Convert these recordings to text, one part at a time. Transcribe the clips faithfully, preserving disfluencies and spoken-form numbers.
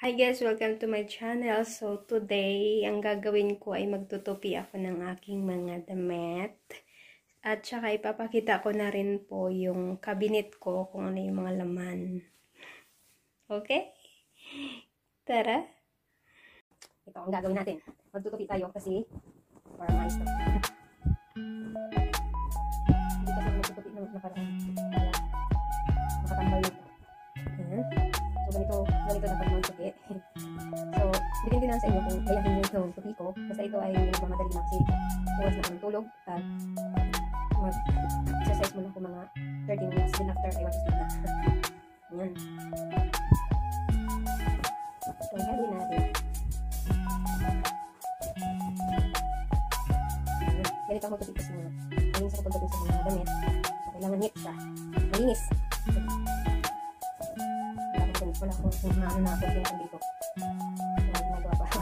Hi guys! Welcome to my channel. So today, ang gagawin ko ay magtutupi ako ng aking mga damit. At saka ipapakita ko na rin po yung cabinet ko kung ano yung mga laman. Okay? Tara! Ito ang gagawin natin. Magtutupi tayo kasi para maayos to. Hindi kasi magtutupi na nakaraan. Kaya makatambal nito. Ayan. So, ganito, ganito dapat magtupi. So, depende lang sa inyo kung gayahin nyo yung tupi ko. Basta ito ay nagmamadali na kasi oras na ako ng tulog. At mag-exercise muna ako mga thirty minutes. Then after, I want to sleep na. Ayan. So, gagawin natin. Ayan. Ganito ako magtupi kasi nga. Malinis ako pagdating sa mga damit. So, kailangan neat siya. Malinis. Wala akong ano na ako yung dito. Wala ginagawa pa.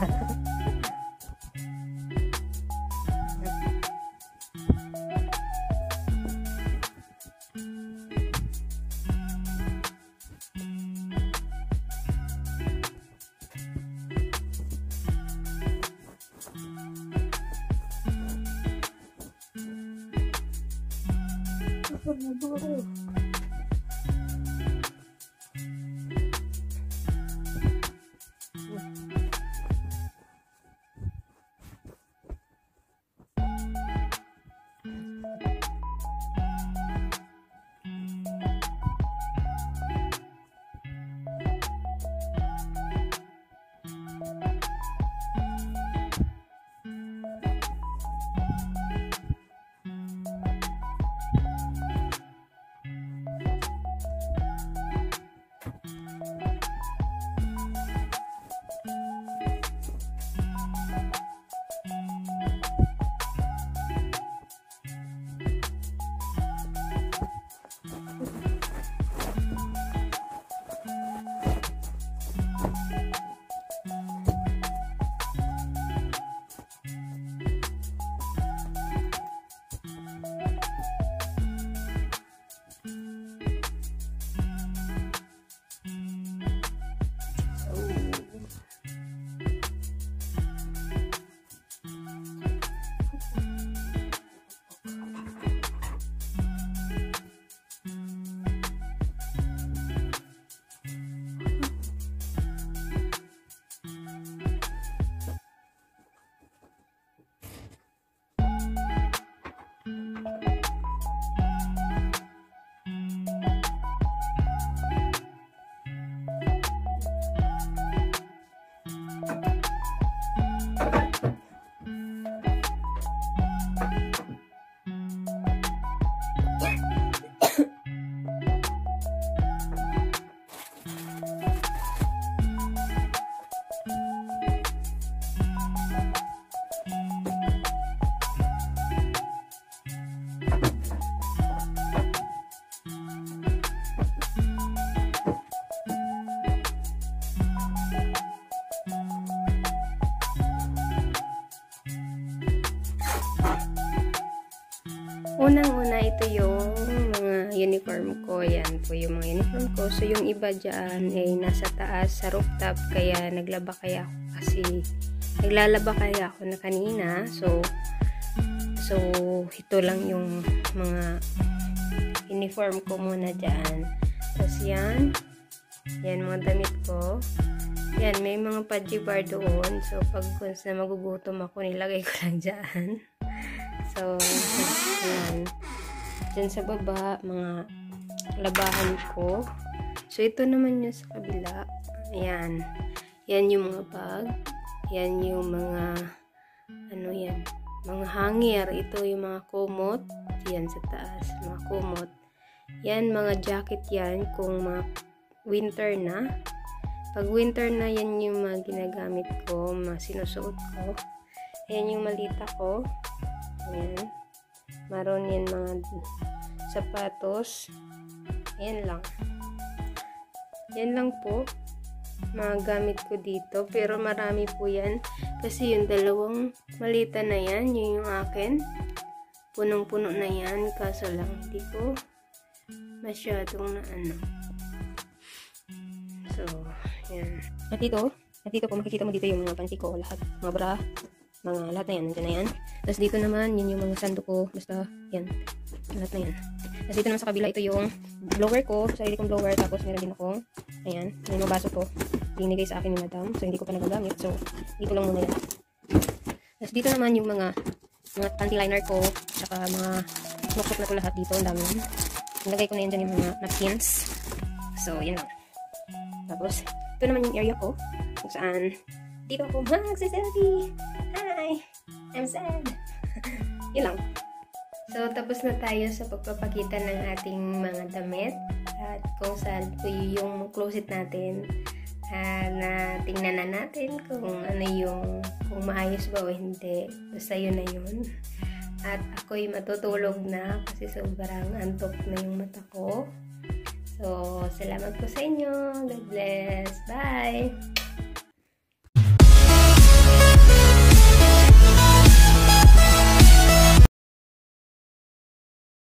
Unang-una, ito yung mga uniform ko. Yan po yung mga uniform ko. So, yung iba dyan ay nasa taas sa rooftop. Kaya naglaba kaya ako kasi naglalaba kaya ako na kanina. So, so ito lang yung mga uniform ko muna dyan. Tapos yan. Yan mga damit ko. Yan, may mga pudgy bar doon. So, pag na magugutom ako, nilagay ko lang dyan. So, yan. Diyan sa baba, mga labahan ko. So, ito naman yung sa kabila. Ayan. Yan yung mga bag. Yan yung mga, ano yan, mga hanger. Ito yung mga kumot. Yan sa taas, mga kumot. Yan, mga jacket yan kung mga winter na. Pag winter na, yan yung mga ginagamit ko, mga sinusuot ko. Ayan yung malita ko. Ayan. Maroon yan mga sapatos. Ayan lang. Yan lang po. Mga gamit ko dito. Pero marami po yan. Kasi yung dalawang malita na yan, yun yung akin. Punong-puno na yan. Kaso lang, hindi ko masyadong na ano. So, Yan. At dito, at dito po makikita mo dito yung mga panty ko, lahat. Mga bra, mga lahat na yan, nandiyan na yan. Tapos dito naman, yun yung mga sando ko, basta yan, lahat na yan. Tapos dito naman sa kabila, ito yung blower ko, sarili kong blower, tapos meron din akong, ayan, may mga baso ko, binigay sa akin ni madam, so hindi ko pa nagagamit, so dito lang muna yan. Tapos dito naman yung mga, mga panty liner ko, saka mga notebook na ko lahat dito, ang dami yan. Nilagay ko na yan dyan yung mga napkins, so yan lang. Tapos, ito naman yung area ko, kung saan, dito ako mag-selfie. Hi! I'm sad. Yun lang. So, tapos na tayo sa pagpapakita ng ating mga damit. At kung saan po yung closet natin. Uh, na tingnan na natin kung ano yung, kung maayos ba o hindi. Basta yun na yun. At ako'y matutulog na kasi sobrang antok na yung mata ko. So, salamat po sa inyo. God bless. Bye!